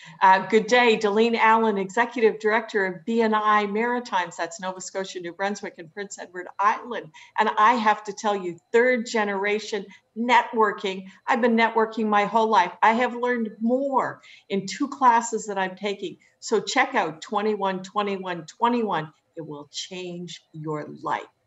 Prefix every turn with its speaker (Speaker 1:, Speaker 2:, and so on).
Speaker 1: Good day, Dalene Allen, Executive Director of BNI Maritimes. That's Nova Scotia, New Brunswick, and Prince Edward Island. And I have to tell you, third generation networking. I've been networking my whole life. I have learned more in 2 classes that I'm taking. So check out 21, 21, 21. It will change your life.